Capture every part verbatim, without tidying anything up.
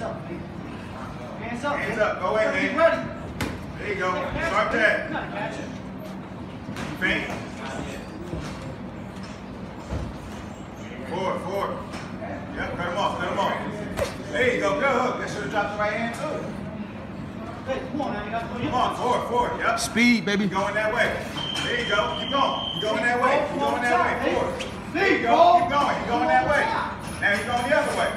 up, man. Hands up. Hands up. Go in, man. Ready. There you go. Start that. Not catch it. Feint. Forward, forward. Yep, cut him off, cut him off. There you go. Good hook. That should have dropped the right hand, too. Hey, come on, man. You got to go. Come on, forward, forward. Yep. Speed, baby. You're going that way. There you go. Keep going. You're going that way. You're going that way. Forward. There you go. Keep going. You're going that way. Now you're going the other way.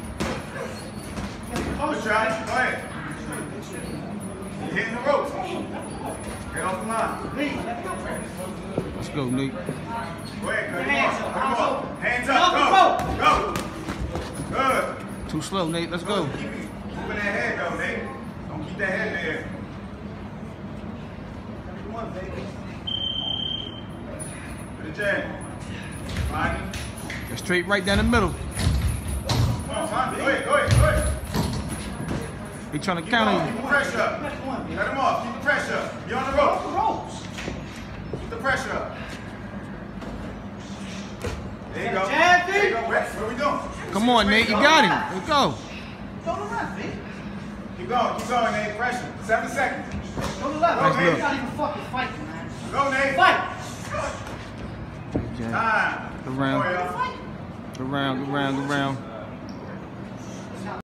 Good try. Go ahead. You're hitting the ropes. Get off the line. Let's go, Nate. Go ahead, cut him off. Cut him off. Hands up. Go. Go. Good. Too slow, Nate. Let's go. Keep keeping that head, though, Nate. Don't keep that head there. Come on, baby. Good jab. Find him. Get straight right down the middle. Come on, find him. Go ahead, go ahead, go ahead. He trying to Keep counter going. you. Keep the pressure up. Cut him off. Keep the pressure up. You're on the ropes. Off the ropes. Keep the pressure up. There you go. Jab, There you go. What are we doing? Come on, Nate. You got him. Let's go. Go to the left, baby. Keep going. Keep going, Nate. Pressure. Seven seconds. Go to the left. Go, You're Nate. not even fucking fighting, man. Go, Nate. Fight. Jab. Time. Go round. Come on, y'all. Go round, go round, go round.